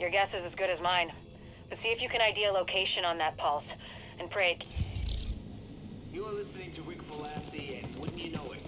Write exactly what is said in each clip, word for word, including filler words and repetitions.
Your guess is as good as mine. But see if you can I D a location on that pulse. And pray... You are listening to Rick Velassi, and wouldn't you know it?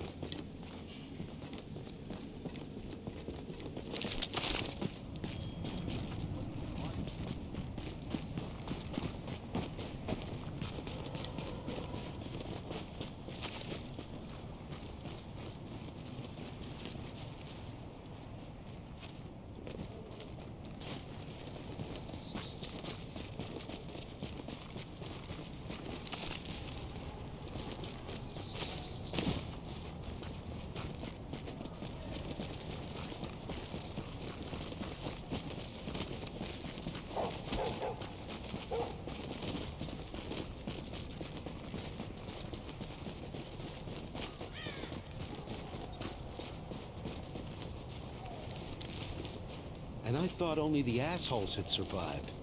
And I thought only the assholes had survived.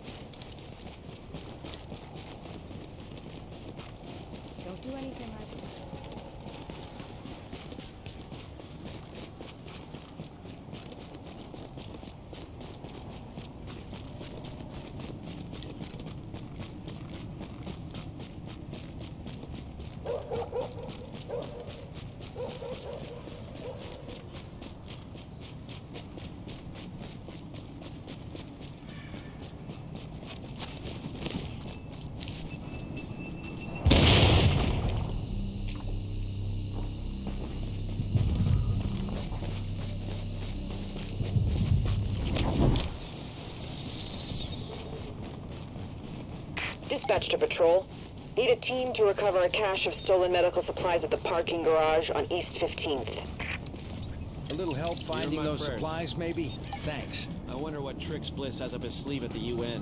Don't do anything like that. Dispatch to patrol. Need a team to recover a cache of stolen medical supplies at the parking garage on East fifteenth. A little help finding those prayers. supplies, maybe? Thanks. I wonder what tricks Bliss has up his sleeve at the U N.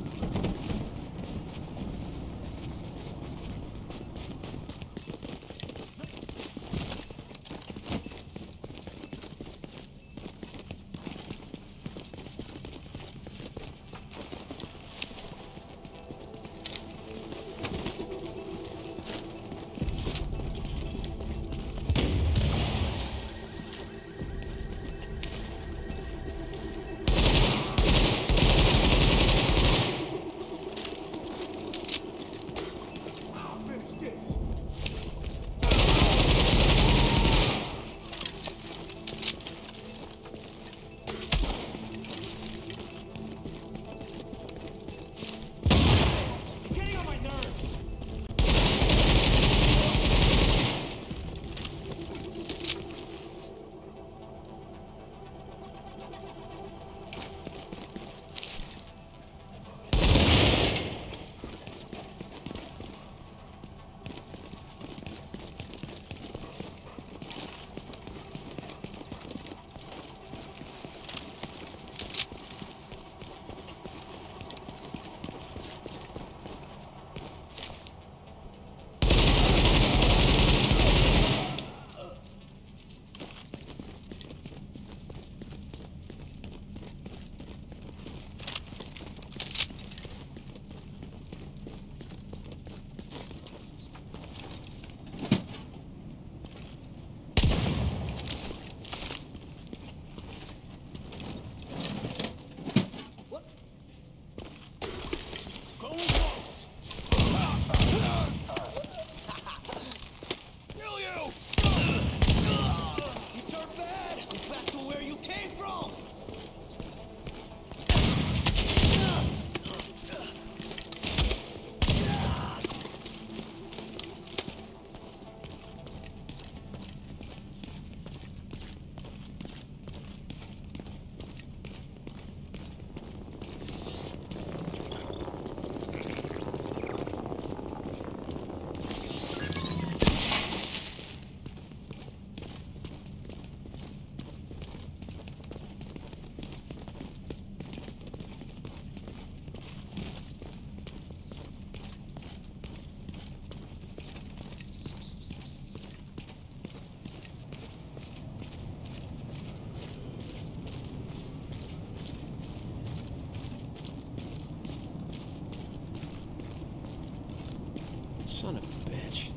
Son of a bitch.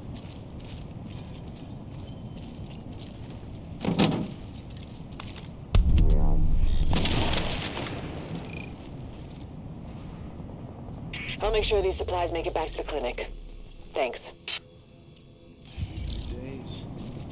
I'll make sure these supplies make it back to the clinic. Thanks. Days.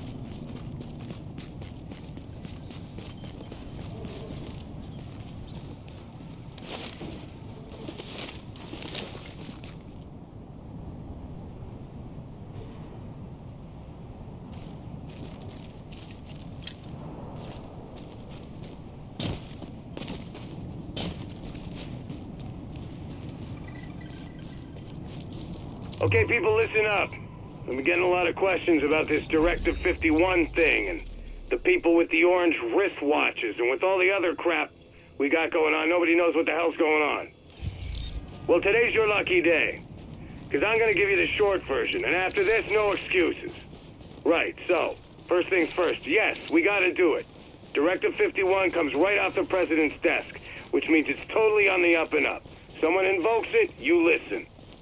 Okay, people, listen up. I've been getting a lot of questions about this Directive fifty-one thing, and the people with the orange wristwatches, and with all the other crap we got going on, nobody knows what the hell's going on. Well, today's your lucky day, because I'm going to give you the short version, and after this, no excuses. Right, so, first things first, yes, we got to do it. Directive fifty-one comes right off the President's desk, which means it's totally on the up and up. Someone invokes it, you listen.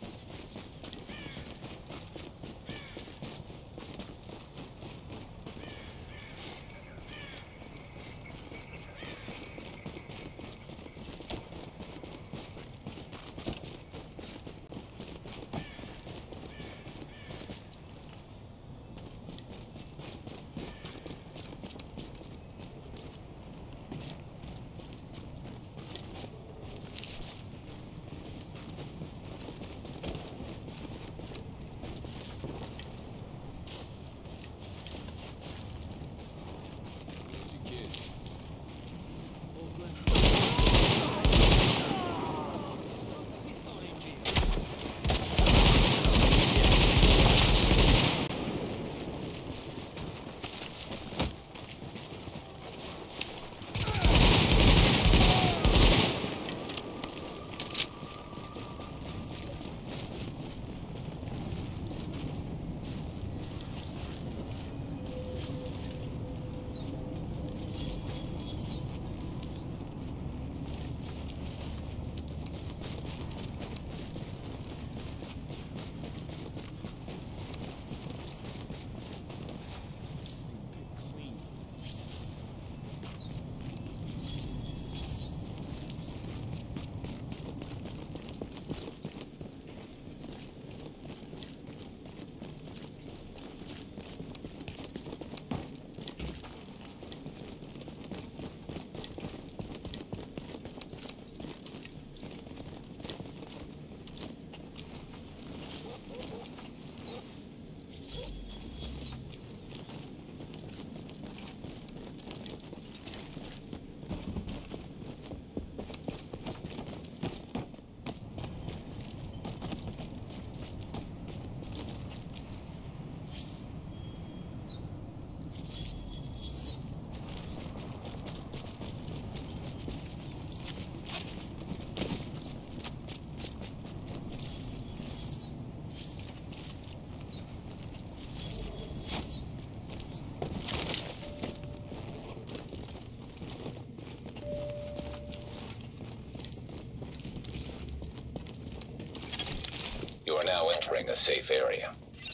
You are now entering a safe area.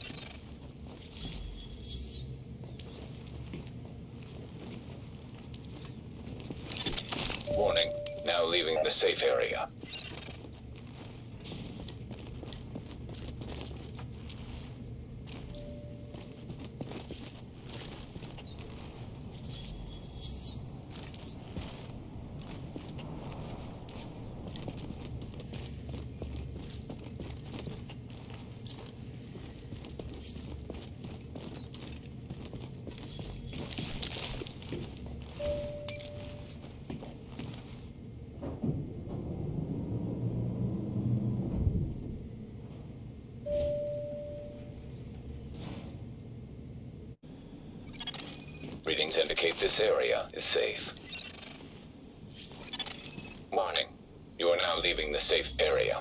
Warning, now leaving the safe area. Readings indicate this area is safe. Warning, you are now leaving the safe area.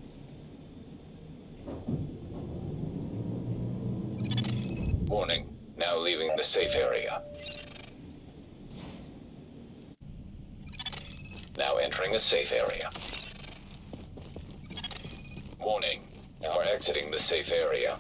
Warning, Now leaving the safe area. Now entering a safe area. Warning. You are exiting the safe area.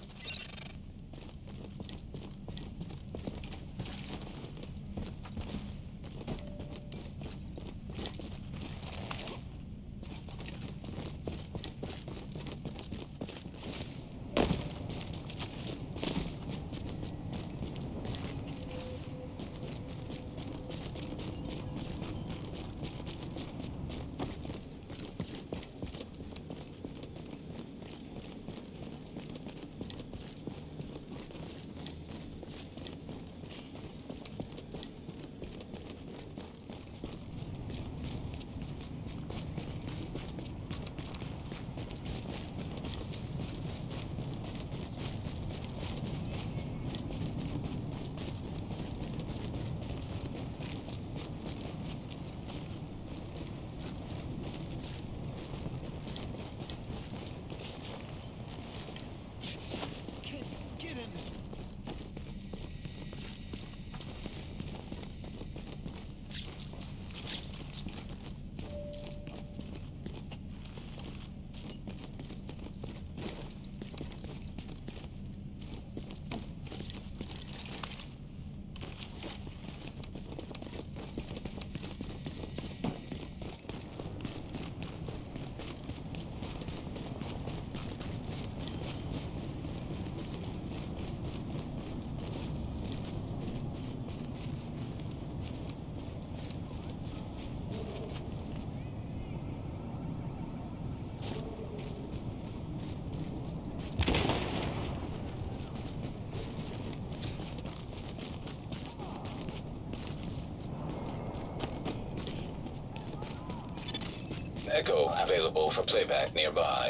Echo available for playback nearby.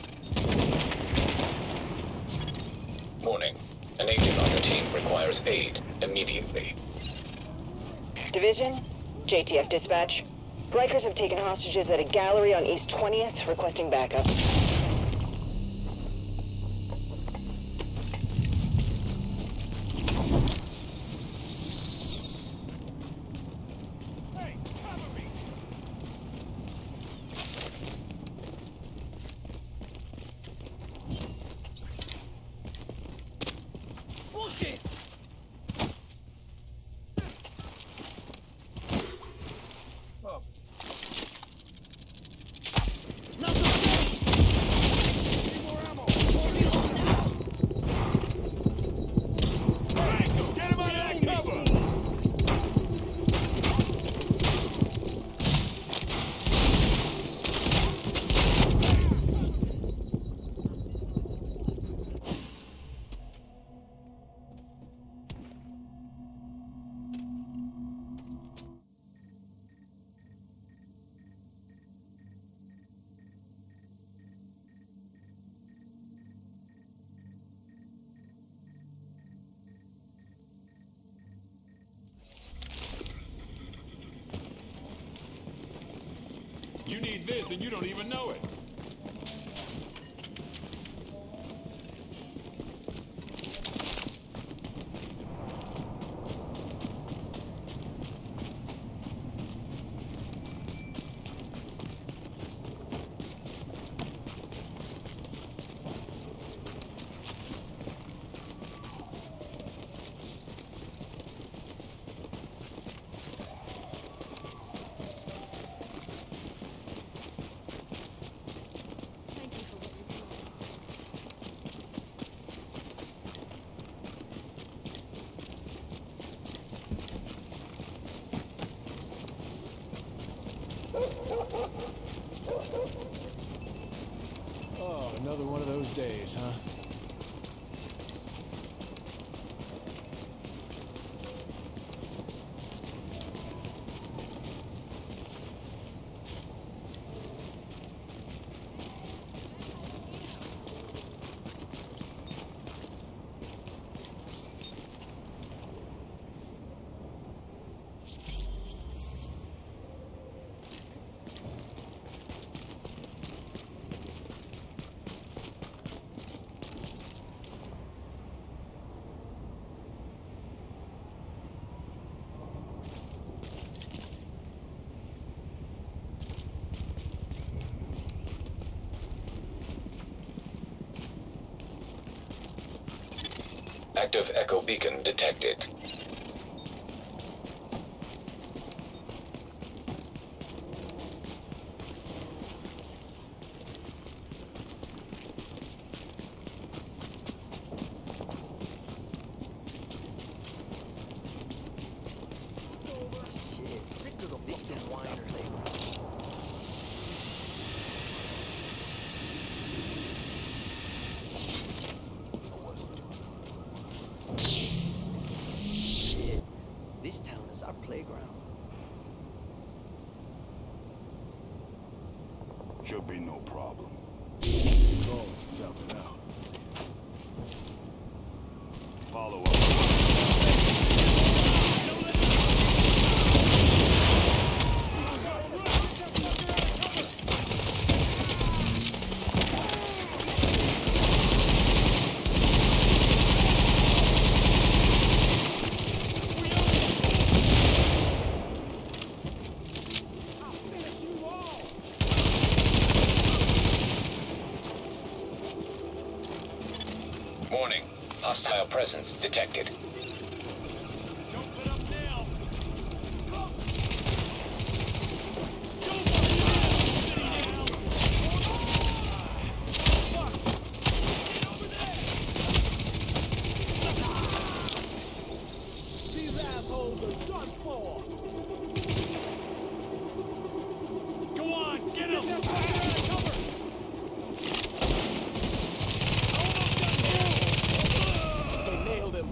Warning. An agent on your team requires aid immediately. Division, J T F dispatch. Rikers have taken hostages at a gallery on East twentieth, requesting backup. You need this and you don't even know it. Oh, another one of those days, huh? active echo beacon detected. This town is our playground. Should be no problem. Controls is up and out. Follow up. Warning. Hostile presence detected. Don't let up now. These assholes are done for! Go on, get him! Cover! They nailed him.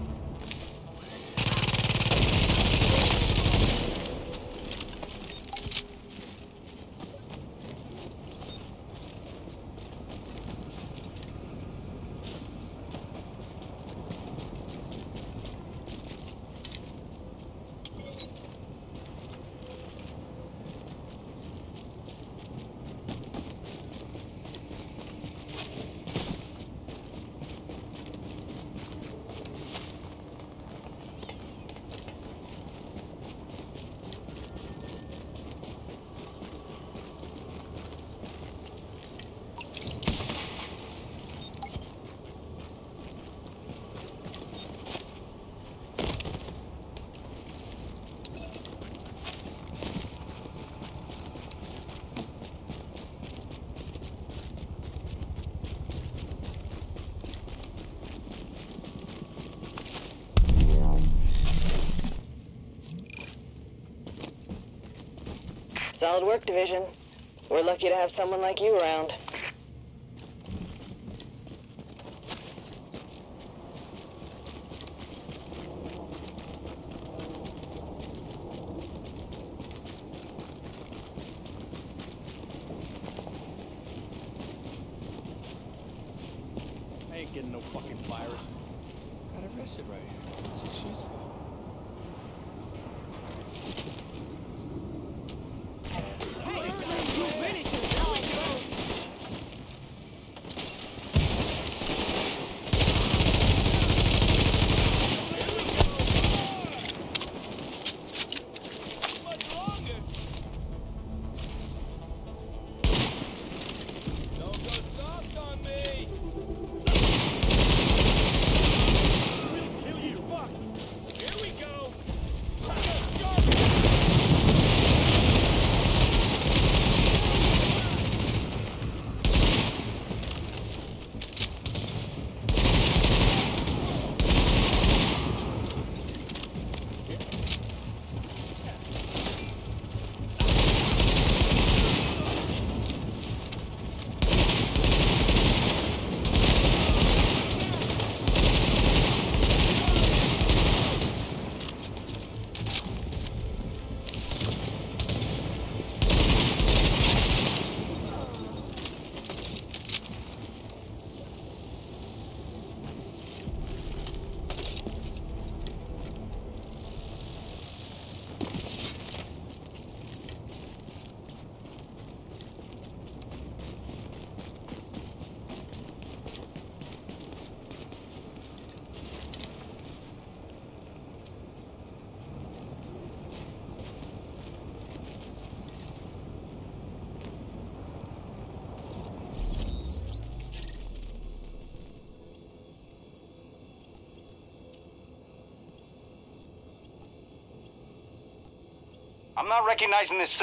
Solid work, Division. We're lucky to have someone like you around. I ain't getting no fucking virus. Got arrested right here. Six years ago. Kill you, fuck! I'm not recognizing this.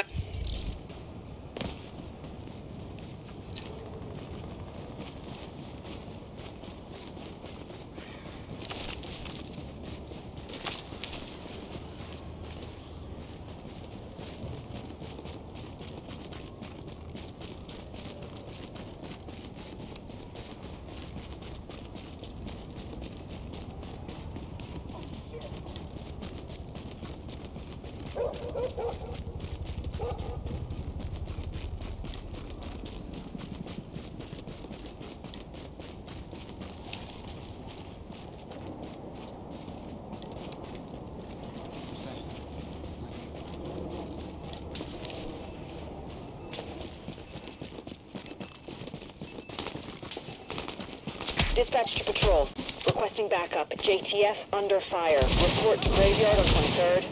Dispatch to patrol. Requesting backup. J T F under fire. Report to graveyard on twenty-third.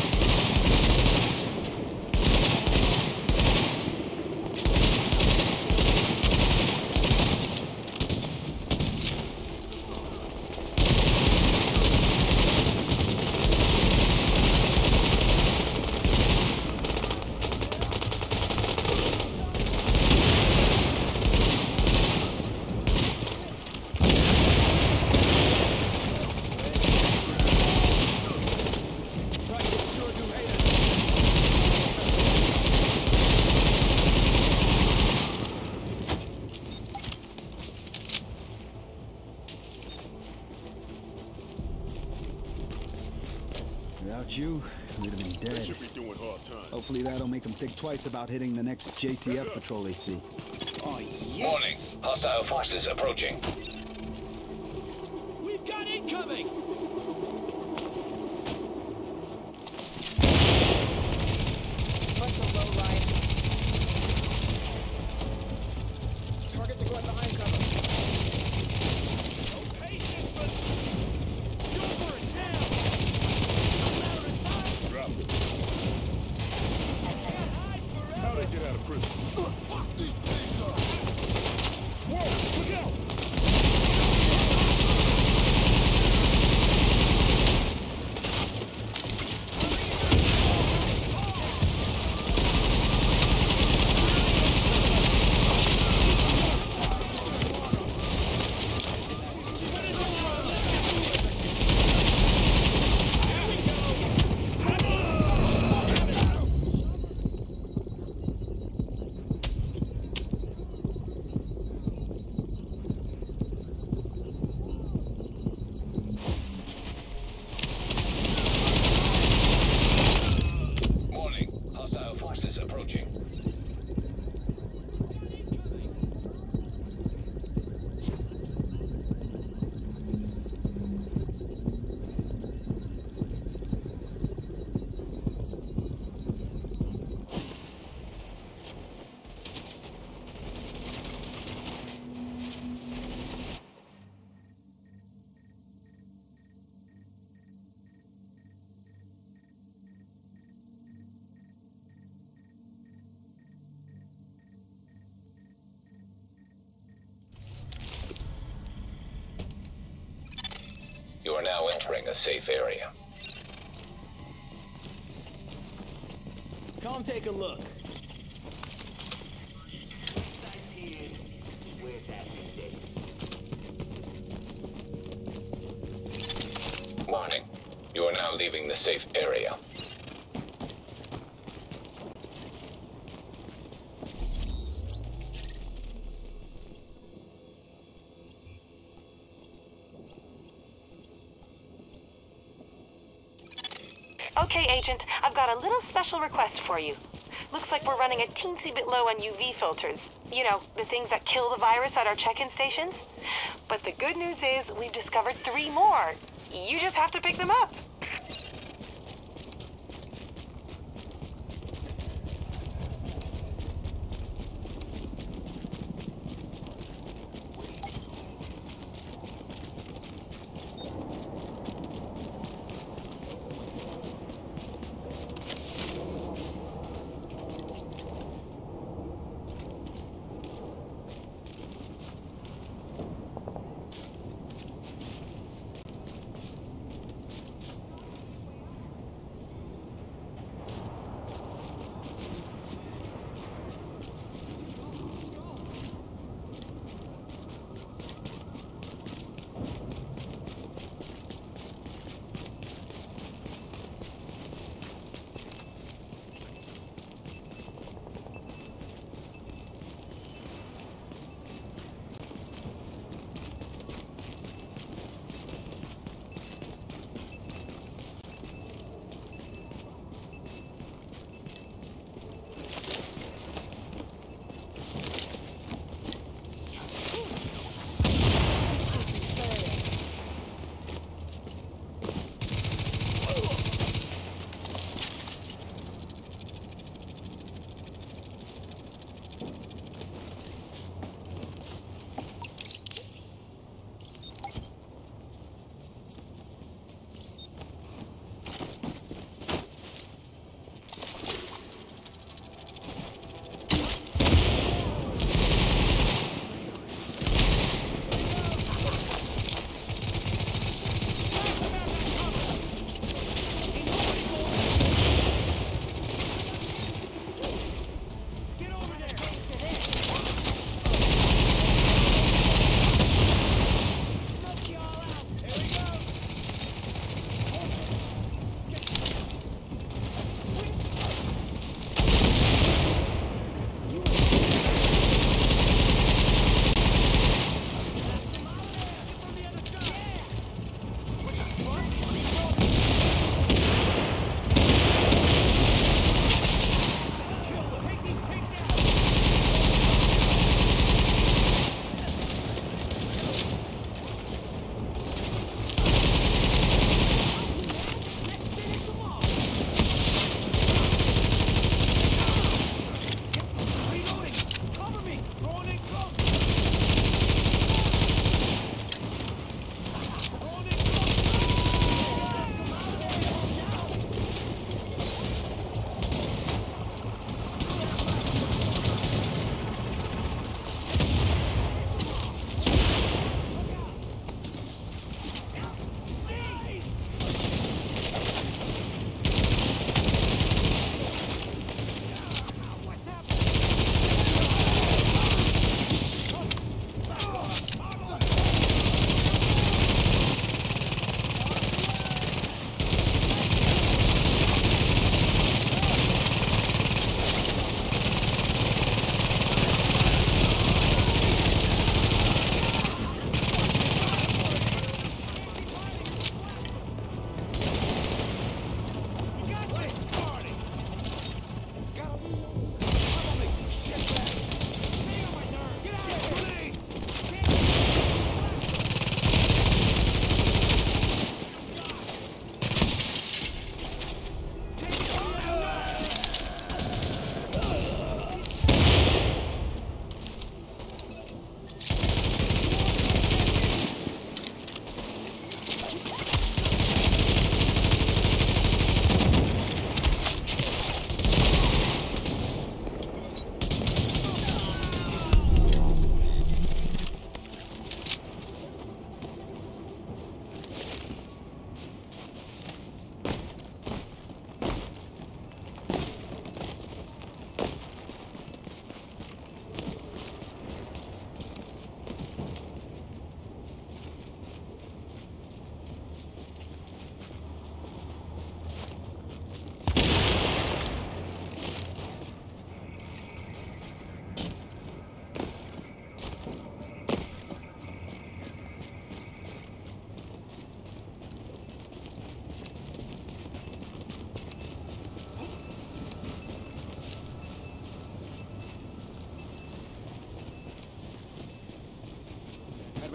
Without you, we'd have been They dead. should be doing hard time. Hopefully that'll make them think twice about hitting the next J T F patrol they see. Oh, yes. Warning. Hostile forces approaching. We've got incoming! Bunch of low line. Targets are going behind cover. No patience, but... Go for it now! Drop it. Can't hide forever! How'd they get out of prison? Fuck these things up! Whoa! Look out! Warning. Hostile forces approaching. You are now entering a safe area. Come take a look. Where's that thing? Warning. You are now leaving the safe area. Okay, Agent, I've got a little special request for you. Looks like we're running a teensy bit low on U V filters. You know, the things that kill the virus at our check-in stations. But the good news is we've discovered three more. You just have to pick them up.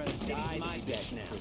press die my deck now.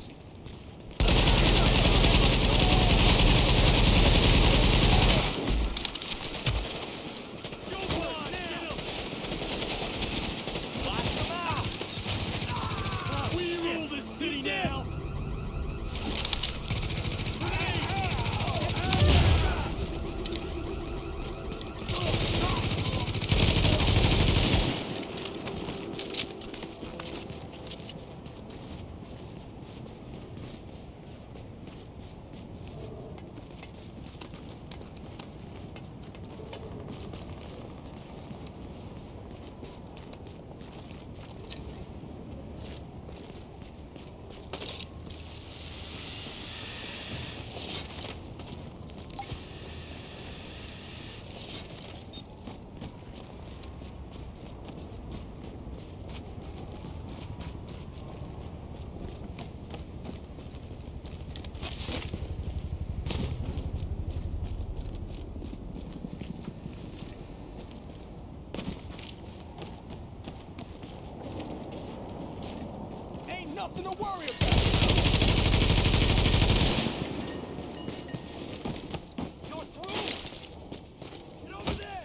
Nothing to worry about. You're through. Get over there.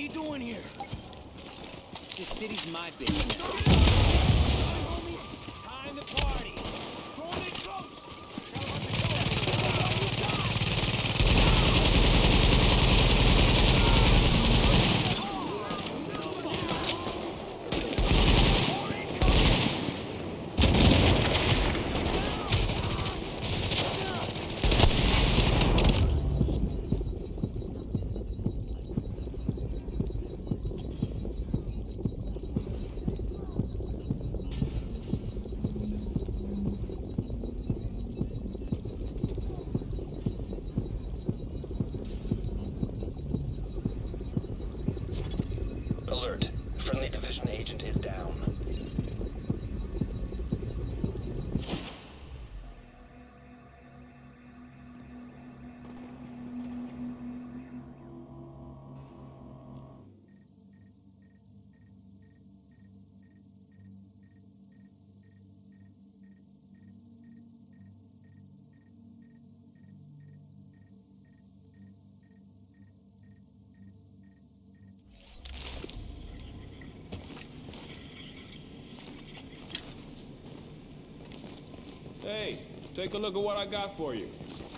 you doing here? This city's my business. Time to party. Rolling it close. Alert. Friendly division agent is down. Hey, take a look at what I got for you.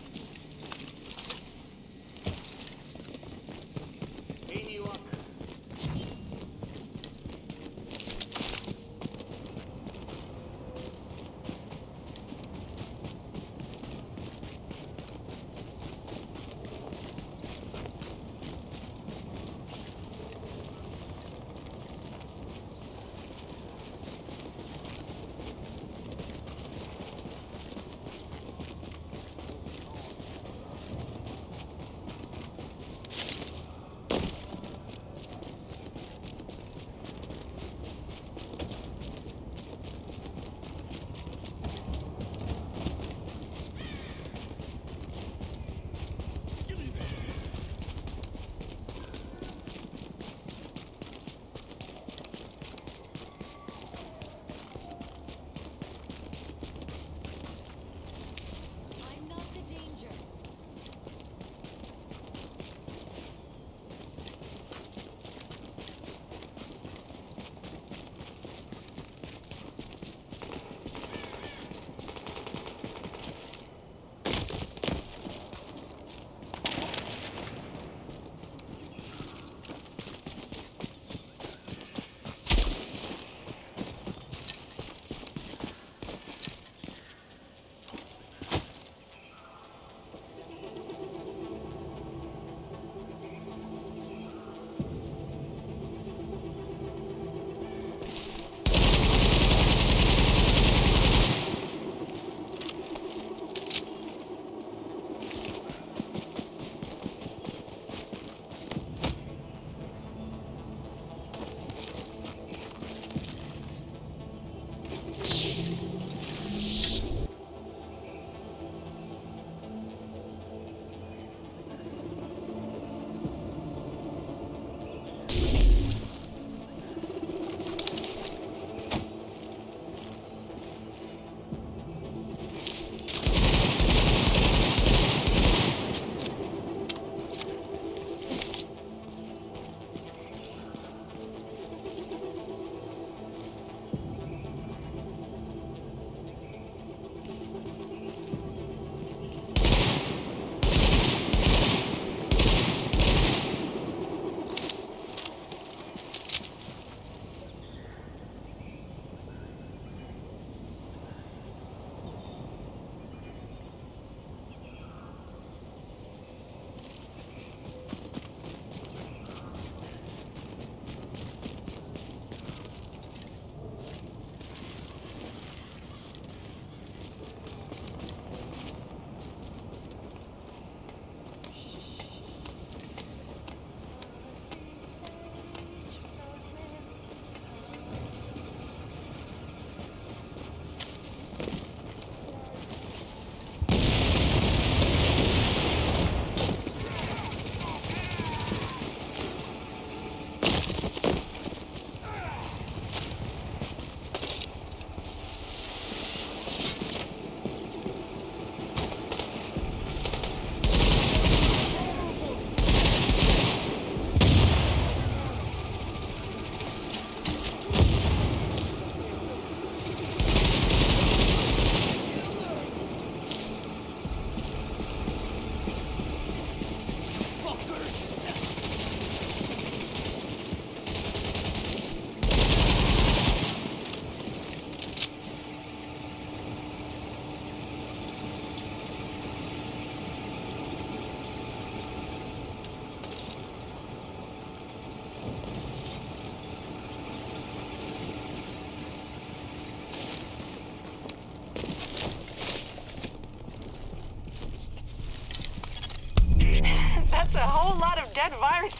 Hey, New York.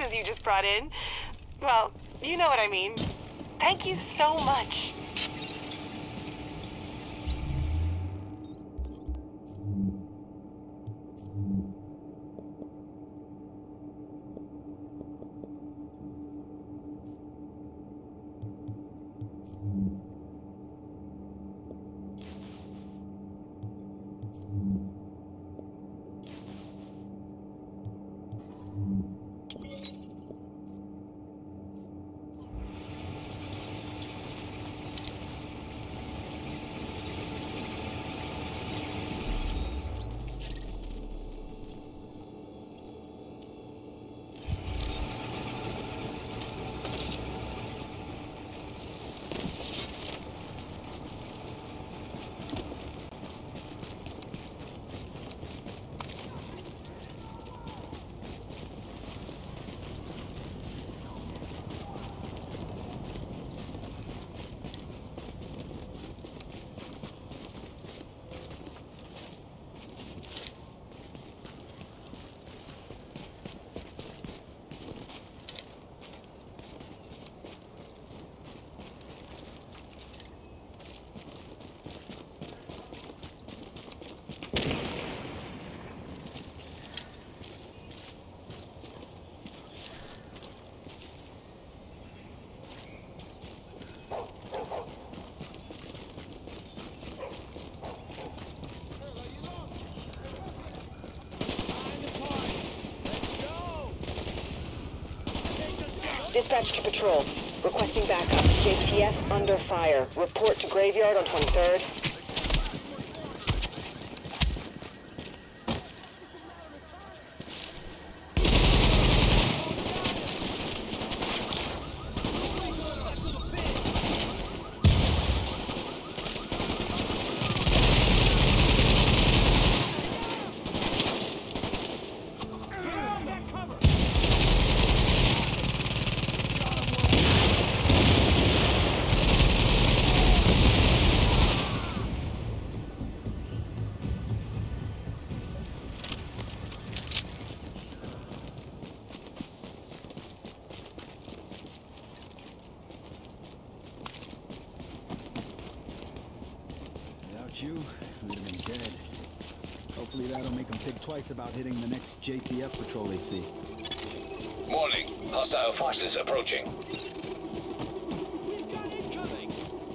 decorations you just brought in. Well, you know what I mean. Thank you so much. Dispatch to patrol. Requesting backup. J T F under fire. Report to graveyard on twenty-third. You would have been dead. Hopefully that'll make them think twice about hitting the next J T F patrol they see. Warning. Hostile forces approaching. We've got incoming.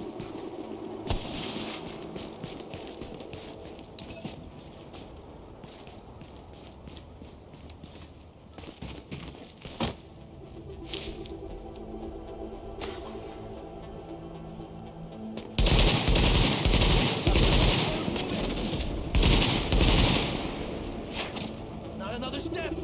Another step!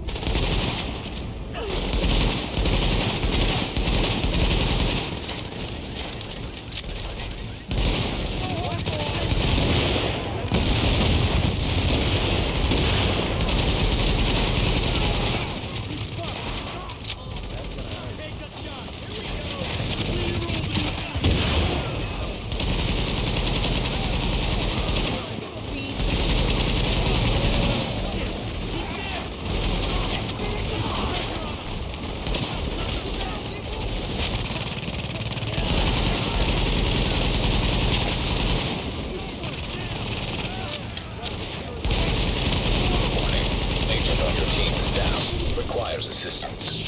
Assistance.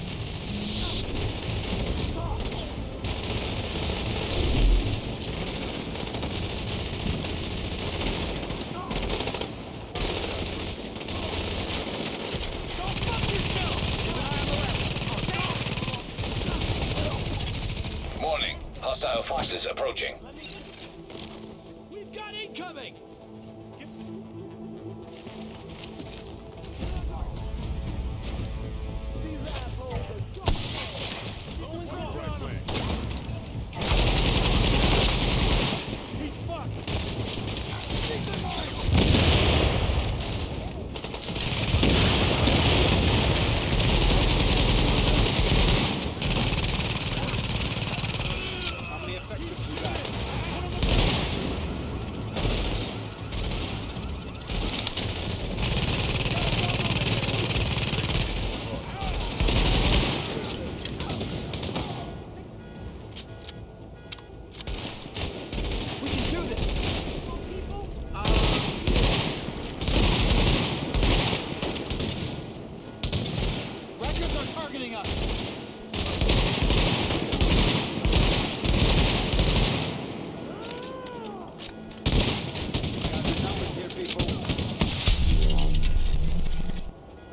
Warning. Hostile forces approaching. We've got incoming!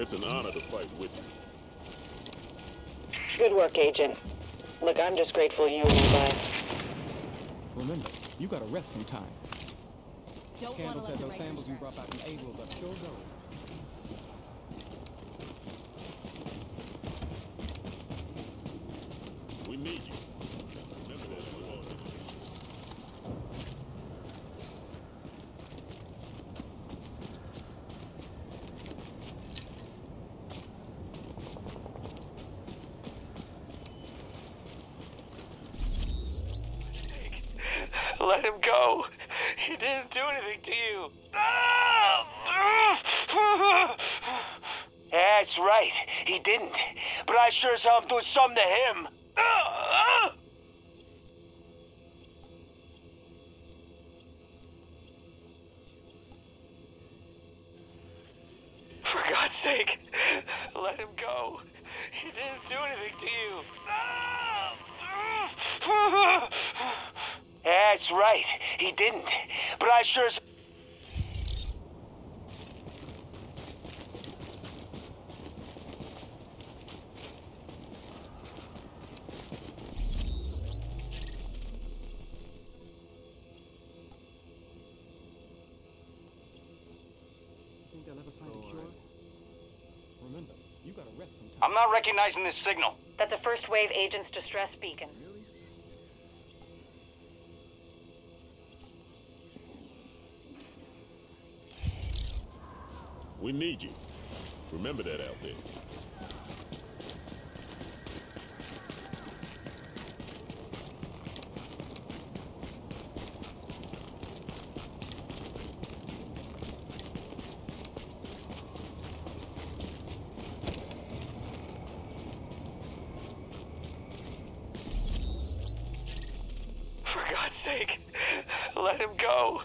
It's an honor to fight with you. Good work, Agent. Look, I'm just grateful you and Levi. Remember, you gotta rest sometime. Don't Candle want to said let the those regular samples you scratch. brought back from Abel's are pure gold. We need you. Remember that with all your things. Let him go. He didn't do anything to you. That's right. He didn't. But I sure saw him doing something to him. For God's sake, let him go. He didn't do anything to you. That's right. He didn't. But I sure... Think they'll ever find a cure? Remember, you gotta rest sometime. I'm not recognizing this signal. That's a first wave agent's distress beacon. We need you. Remember that out there. For God's sake, let him go.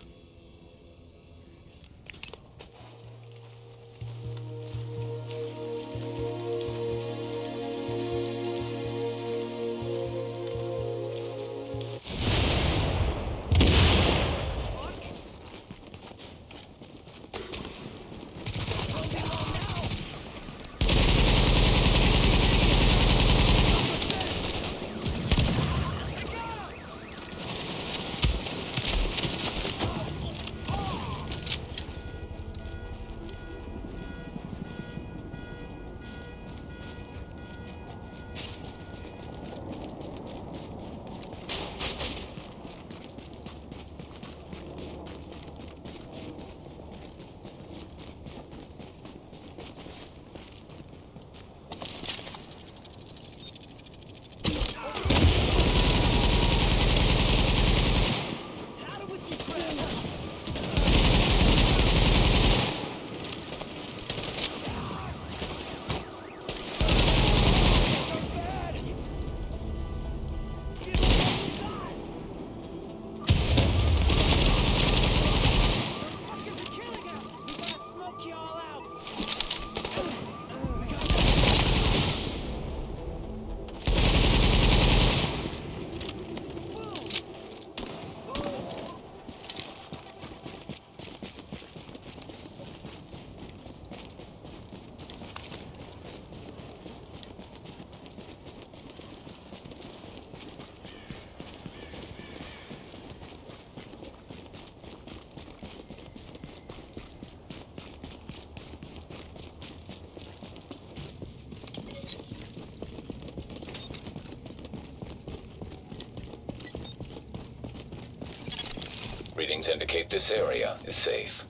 Readings indicate this area is safe.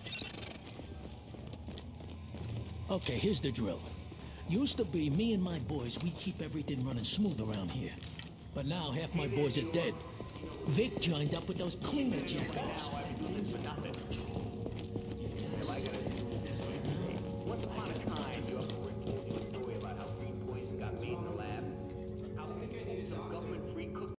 Okay, here's the drill. Used to be me and my boys, we keep everything running smooth around here. But now half my boys are dead. Vic joined up with those cleaner jackals. Once upon a time, your